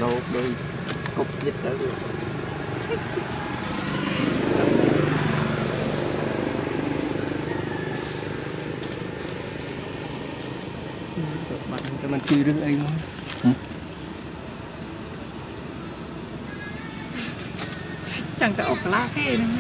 lột đôi cục chết tới rồi bạn cho mình chưa được ấy luôn chẳng có ốc lá thế nữa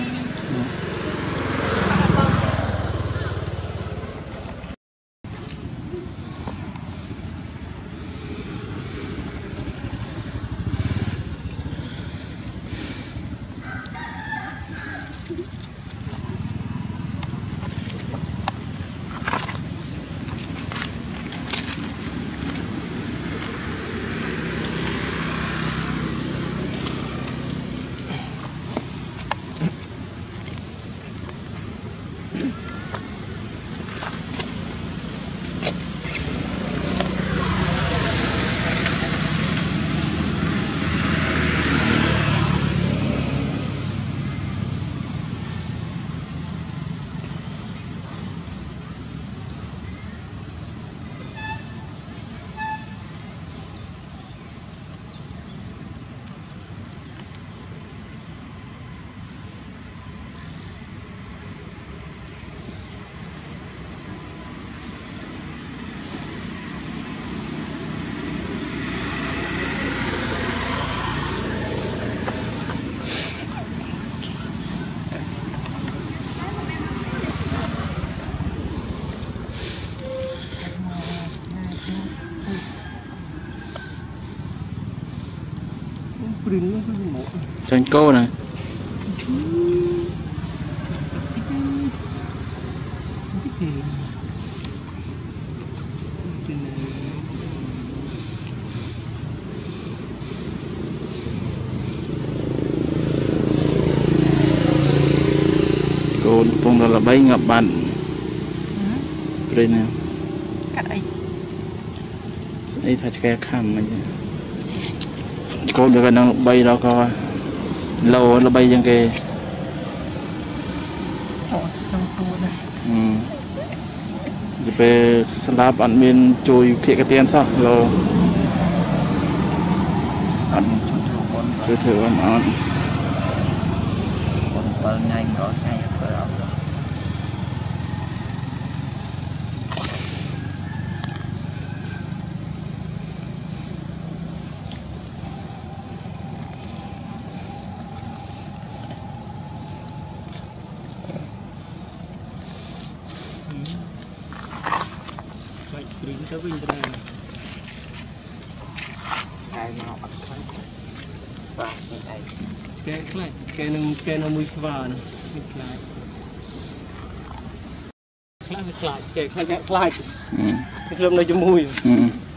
Chanh cô này cô phong là bay ngập bạn đây nè ấy thay cái khăm này cô được năng bay đó coi lâu là bay dân kề về slab ăn miên chui kia cái tiền sao lâu ăn thử ăn còn nhanh đó nhanh tới bên đây ai mà học spa cái nó mùi spa nè cái lâm nó cho mùi